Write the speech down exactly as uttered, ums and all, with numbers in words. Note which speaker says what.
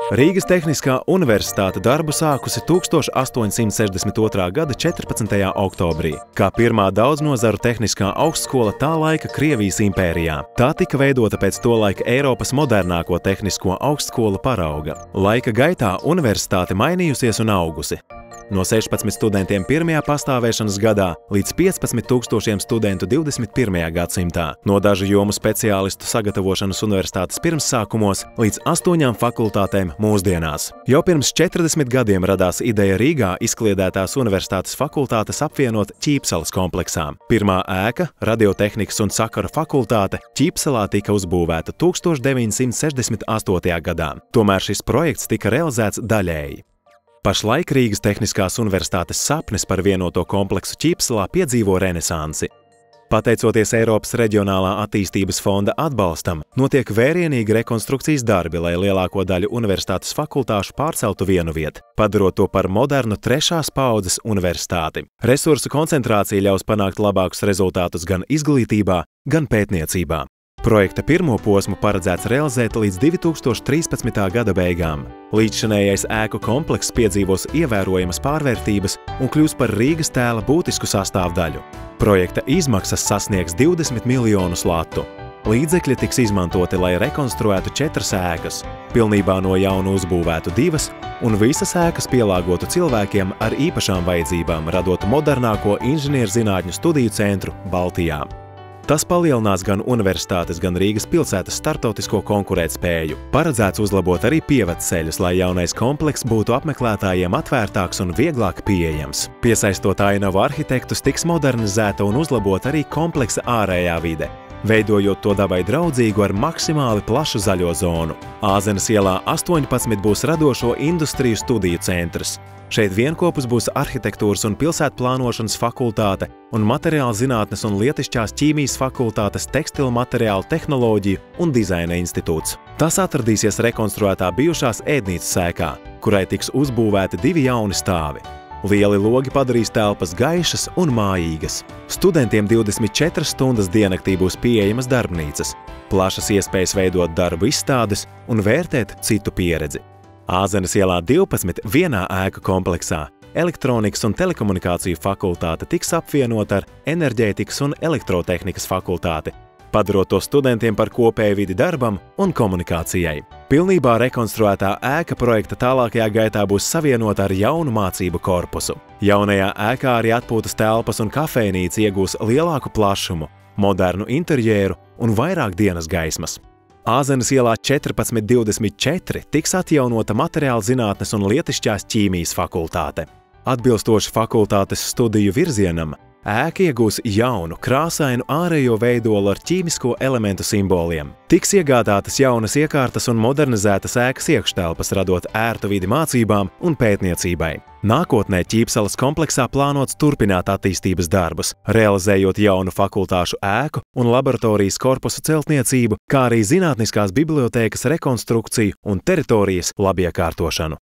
Speaker 1: Rīgas Tehniskā universitāte darbu sākusi tūkstoš astoņsimt sešdesmit otrā gada četrpadsmitajā oktobrī, kā pirmā daudznazaru tehniskā augstskola tā laika Krievijas impērijā. Tā tika veidota pēc to laika Eiropas modernāko tehnisko augstskolu parauga. Laika gaitā universitāte mainījusies un augusi. No sešpadsmit studentiem pirmajā pastāvēšanas gadā līdz piecpadsmit tūkstošiem studentu divdesmit pirmajā gadsimtā, no dažu jomu speciālistu sagatavošanas universitātes pirmsākumos līdz astoņām fakultātēm mūsdienās. Jau pirms četrdesmit gadiem radās ideja Rīgā izkliedētās universitātes fakultātes apvienot Ķīpseles kompleksā. Pirmā ēka, radiotehnikas un sakaru fakultāte, Ķīpselā tika uzbūvēta tūkstoš deviņsimt sešdesmit astotajā gadā. Tomēr šis projekts tika realizēts daļēji. Pašlaik Rīgas Tehniskās universitātes sapnis par vienoto kompleksu Ķīpselā piedzīvo renesansi. Pateicoties Eiropas Reģionālā attīstības fonda atbalstam, notiek vērienīgi rekonstrukcijas darbi, lai lielāko daļu universitātes fakultāšu pārceltu vienu vietu, padarot to par modernu trešās paaudzes universitāti. Resursu koncentrācija ļaus panākt labākus rezultātus gan izglītībā, gan pētniecībā. Projekta pirmo posmu paredzēts realizēt līdz divi tūkstoši trīspadsmitā gada beigām. Līdzšinējais ēku komplekss piedzīvos ievērojamas pārvērtības un kļūs par Rīgas tēla būtisku sastāvdaļu. Projekta izmaksas sasniegs divdesmit miljonus latu. Līdzekļi tiks izmantoti, lai rekonstruētu četras ēkas, pilnībā no jauna uzbūvētu divas un visas ēkas pielāgotu cilvēkiem ar īpašām vajadzībām, radot modernāko inženierzinātņu studiju centru Baltijā. Tas palielinās gan universitātes, gan Rīgas pilsētas starptautisko konkurētspēju. Paredzēts uzlabot arī pievedceļus, lai jaunais komplekss būtu apmeklētājiem atvērtāks un vieglāk pieejams. Piesaistot ainavu arhitektus, tiks modernizēta un uzlabot arī kompleksa ārējā vide, veidojot to dabai draudzīgu ar maksimāli plašu zaļo zonu. Āzenes ielā astoņpadsmit būs radošo industriju studiju centrs. Šeit vienkopus būs arhitektūras un pilsētplānošanas fakultāte un materiāla zinātnes un lietišķās ķīmijas fakultātes tekstilu materiālu tehnoloģiju un dizaina institūts. Tas atradīsies rekonstruētā bijušās ēdnīcas ēkā, kurai tiks uzbūvēti divi jauni stāvi. Lieli logi padarīs telpas gaišas un mājīgas. Studentiem divdesmit četras stundas diennaktī būs pieejamas darbnīcas, plašas iespējas veidot darbu izstādes un vērtēt citu pieredzi. Āzenes ielā divpadsmit vienā ēku kompleksā elektronikas un telekomunikāciju fakultāte tiks apvienota ar enerģētikas un elektrotehnikas fakultāti, padarot to studentiem par kopēju vidi darbam un komunikācijai. Pilnībā rekonstruētā ēka projekta tālākajā gaitā būs savienota ar jaunu mācību korpusu. Jaunajā ēkā arī atpūtas telpas un kafejnīca iegūs lielāku plašumu, modernu interjeru un vairāk dienas gaismas. Āzenes ielā četrpadsmit divdesmit četri tiks atjaunota materiāla zinātnes un lietišķās ķīmijas fakultāte. Atbilstoši fakultātes studiju virzienam, ēka iegūs jaunu, krāsainu ārējo veidolu ar ķīmisko elementu simboliem. Tiks iegādātas jaunas iekārtas un modernizētas ēkas iekštelpas, radot ērtu vidi mācībām un pētniecībai. Nākotnē Ķīpseles kompleksā plānots turpināt attīstības darbus, realizējot jaunu fakultāšu ēku un laboratorijas korpusu celtniecību, kā arī zinātniskās bibliotēkas rekonstrukciju un teritorijas labiekārtošanu.